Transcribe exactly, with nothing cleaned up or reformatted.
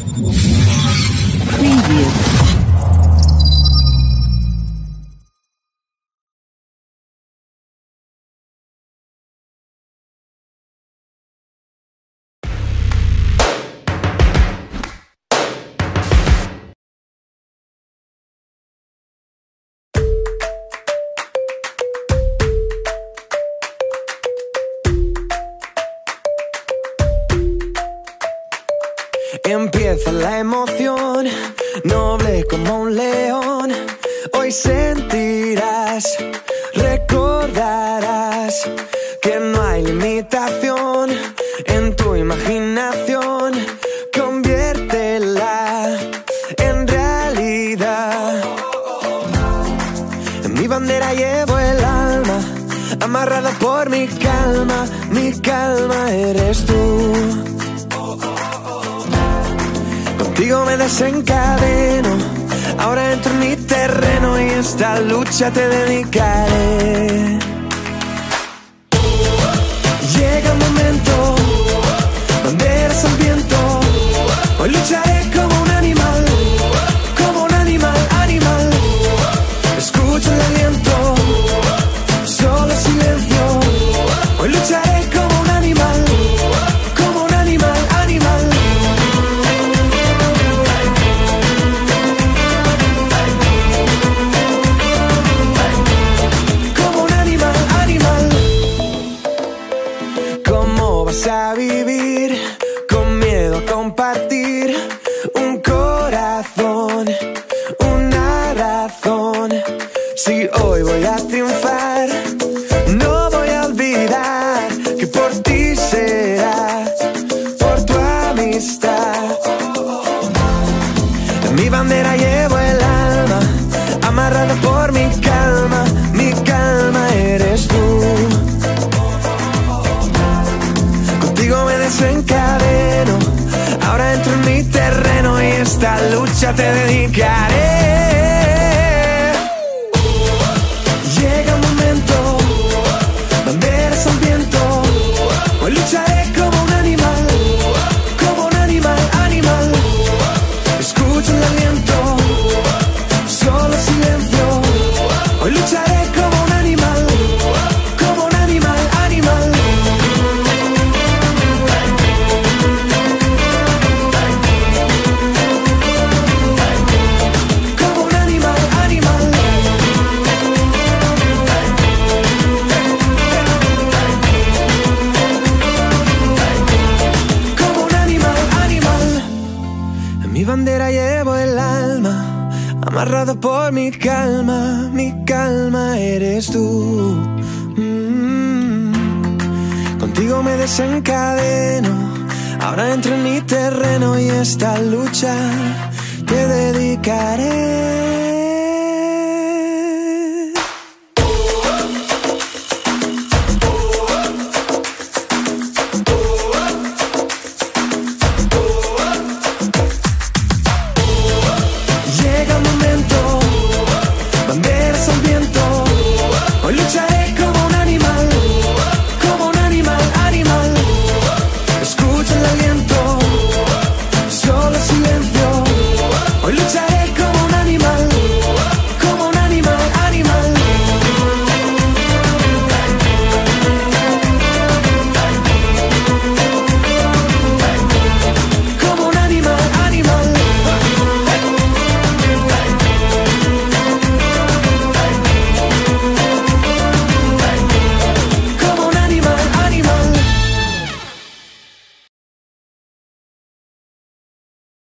Preview. Empieza la emoción, noble como un león. Hoy sentirás, recordarás que no hay limitación en tu imaginación. Conviértela en realidad. En mi bandera llevo el alma, amarrada por mi calma. Mi calma eres tú. Contigo me desencadeno, ahora entro en mi terreno y esta lucha te dedicaré. Llega el momento, banderas al viento. Hoy lucharé como un animal, como un animal, animal. Escucho el aliento, solo silencio. Hoy lucharé como un animal, como un animal, animal. A vivir con miedo a compartir un corazón, una razón. Si hoy voy a triunfar, no voy a olvidar que por ti será, por tu amistad. En mi bandera llevo el alma, amarrada por mi calma. Mi calma eres tú. Me desencadeno, ahora entro en mi terreno y esta lucha te dedicaré. Llega el momento, banderas al viento. Hoy lucharé como un animal, como un animal, animal. Escucho el aliento, solo silencio. Hoy lucharé como un animal, como un animal, animal. Mi bandera llevo el alma, amarrado por mi calma. Mi calma eres tú. mm. Contigo me desencadeno, ahora entro en mi terreno y esta lucha te dedicaré.